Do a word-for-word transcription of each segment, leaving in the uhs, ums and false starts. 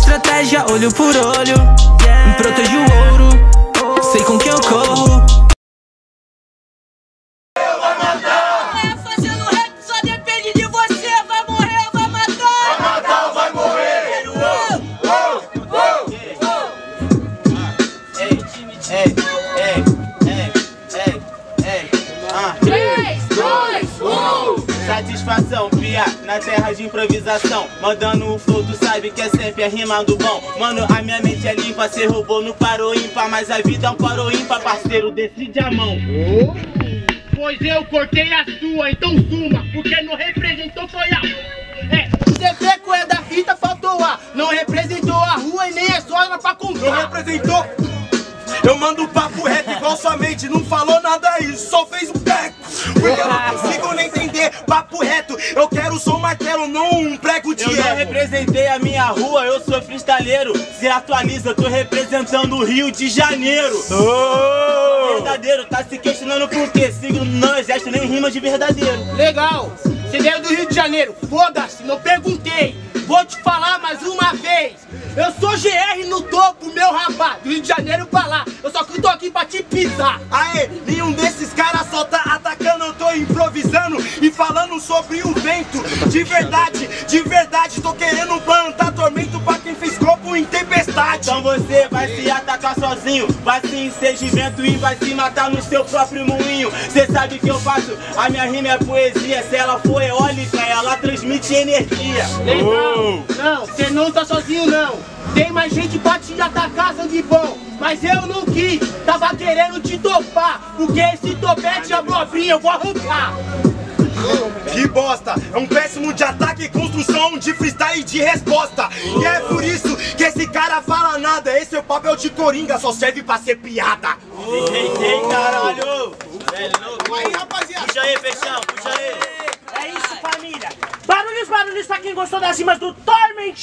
estratégia, olho por olho. Me protejo o ouro, sei com quem eu corro. Fazendo rap só depende de você. Vai morrer ou vai matar? Vai matar ou vai morrer? Ei, ei, ei, ei, ei, ei, ah. três, dois, um. Satisfação, pia, na terra de improvisação. Mandando o flow, tu sabe que é sempre a rima do bom. Mano, a minha mente é limpa, cê roubou no parou ímpar. Mas a vida é um parou ímpar, parceiro, decide a mão. Pois eu cortei a sua, então suma, porque não representou foi a... É, O defeco é da fita, faltou a. Não representou a rua e nem é só pra comprar. Não representou? Eu mando papo reto igual sua mente, não falou nada isso, só fez um teco. Porque eu não consigo nem entender papo reto, eu quero só um martelo, não um prego de Eu não ego. representei a minha rua, eu sou freestyleiro. Se atualiza, eu tô representando o Rio de Janeiro. Oh! Verdadeiro, tá se questionando por quê? Signo não existe nem rima de verdadeiro. Legal, você veio do Rio de Janeiro, foda-se, não perguntei. Vou te falar mais uma vez. Eu sou G R no topo, meu rapaz, do Rio de Janeiro pra lá. Eu só que tô aqui pra te pisar. Aê, nenhum desses caras só tá atacando, eu tô improvisando e falando sobre o vento. De verdade, de verdade, tô querendo plantar tormento pra quem fez corpo em tempestade. Então você vai se atacar sozinho, vai se encher de vento e vai se matar no seu próprio moinho. Cê sabe que eu faço, a minha rima é poesia. Se ela for eólica, ela transmite energia. Legal, não, você não tá sozinho não. Tem mais gente pra te atacar, sangue bom. Mas eu não quis, tava querendo te topar. Porque esse topete abobrinha eu vou arrancar. Que bosta, é um péssimo de ataque e construção de freestyle e de resposta. E é por isso que esse cara fala nada, esse é o papel de coringa, só serve pra ser piada. Ei, ei, caralho! É louco! Aí, rapaziada. Puxa aí, Peixão, puxa aí! É isso, família. Barulhos, barulhos pra quem gostou das rimas do Torment.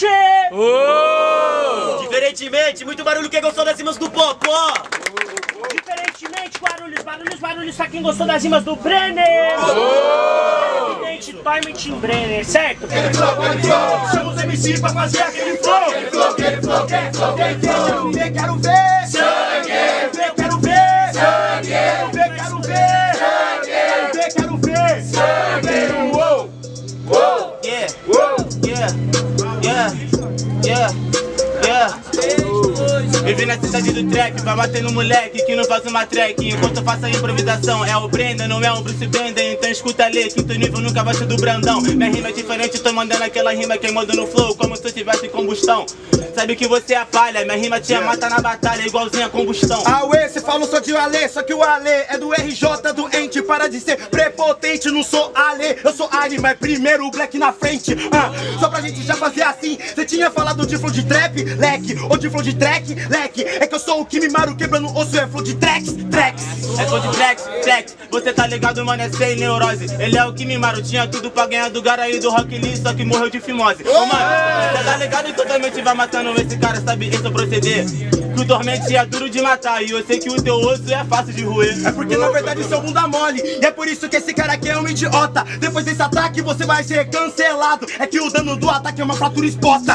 Oh! Diferentemente, muito barulho quem gostou das rimas do Popó! Diferentemente, barulhos, barulhos, barulhos pra quem gostou das rimas do Brenner. Oh! Evidente, Torment em Brenner, certo? Aquele flow, aquele flow, chama os M C pra fazer aquele flow. Aquele flow, aquele flow, aquele flow, aquele flow. Quero ver sangue, quero ver sangue, quero ver, quero ver sangue, quero ver sangue. Uou, uou, Yeah! uou. Yeah! Yeah! Yeah! Yeah! Vivi na cidade do trap, vai bater no moleque que não faz uma track. Enquanto eu faço a improvisação, é o Brenda, não é um Bruce Banner. Então escuta ali, quinto nível nunca vai ser do Brandão. Minha rima é diferente, tô mandando aquela rima queimando no flow, como se eu tivesse combustão. Sabe que você é a palha, minha rima te mata na batalha, igualzinha a combustão. Ah, ué, cê falou só de Ale, só que o Ale é do R J doente. Para de ser prepotente, não sou Ale, eu sou Ali, mas primeiro o Black na frente. Ah, só pra gente já fazer assim, cê tinha falado de flow de trap, leque, ou de flow de track, leque. É que eu sou o Kimimaro quebrando osso, é flow de tracks, tracks. É flow de tracks, tracks, você tá ligado, mano, é sem neurose. Ele é o Kimimaro, tinha tudo pra ganhar do Garaí do Rock Lee, só que morreu de fimose. Ô, mano, você tá ligado e totalmente vai matando esse cara, sabe esse é o proceder. Que o Tormente é duro de matar e eu sei que o teu osso é fácil de roer. É porque na verdade seu bunda mole, e é por isso que esse cara aqui é um idiota. Depois desse ataque você vai ser cancelado. É que o dano do ataque é uma fratura exposta.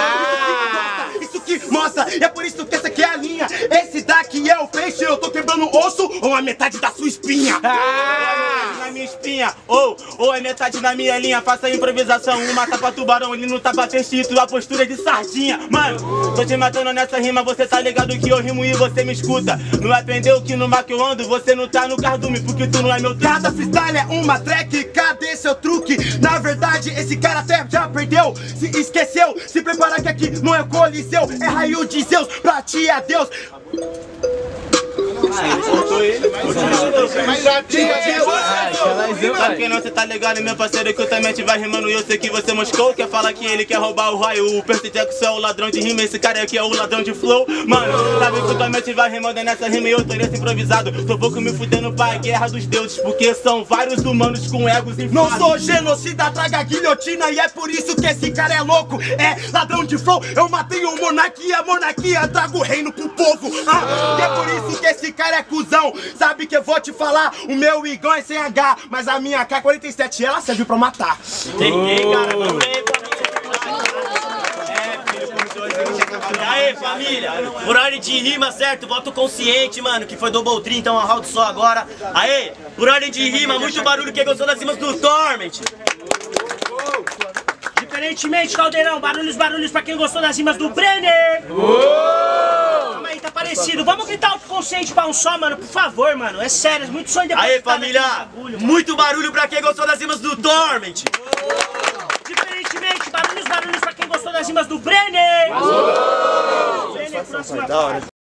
Ah, isso que mostra, e é por isso que essa aqui é a linha. Esse daqui é o peixe, eu tô quebrando o osso ou a metade da sua espinha. Ah, na minha espinha, ou, ou é metade na minha linha. Faça a improvisação, uma tapa tubarão, ele não tapa peixe, a postura de sardinha. Mano, tô te matando nessa rima, você tá ligado que eu rimo e você me escuta. Não aprendeu que no mar que eu ando, você não tá no cardume, porque tu não é meu truque. Cada freestyle é uma track, cadê seu truque? Na verdade esse cara até já perdeu, se esqueceu, se prepara que aqui não é Coliseu, é raio de Zeus, pra ti é Deus. Soltou ele, Mas já tinha Pra quem não cê tá ligado, meu parceiro, que eu também te vai rimando e eu sei que você moscou. Quer falar que ele quer roubar o raio, o Percy Jackson é o ladrão de rima, esse cara aqui é o ladrão de flow. Mano, sabe que eu também te vai rimando nessa rima e eu tô nesse improvisado. Tô pouco me fudendo pra guerra dos deuses, porque são vários humanos com egos inflados. Não sou genocida, traga guilhotina e é por isso que esse cara é louco. É ladrão de flow, eu matei o monarquia, monarquia, trago o reino pro povo. Ah, e é por isso que esse cara é cuzão. Sabe que eu vou te falar, o meu Igão é sem H, mas a minha K quarenta e sete ela serve pra matar. Tem cara, não é, filho, por dois, Aê, família, por ordem de rima, certo? Voto consciente, mano, que foi Double Tree, então é um round só agora. Aê, por ordem de rima, muito barulho, quem gostou das rimas do Torment. Diferentemente, Caldeirão, barulhos, barulhos pra quem gostou das rimas do Brenner. Calma aí, tá parecido. Vamos gritar o consciente pra um só, mano, por favor, mano. É sério, é muito sonho depois. Aê, família, bagulho, muito barulho pra quem gostou das rimas do Torment. Diferentemente, barulhos, barulhos pra quem gostou das rimas do Brenner. Brenner, próxima parte.